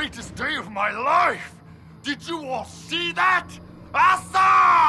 greatest day of my life! Did you all see that? Asa!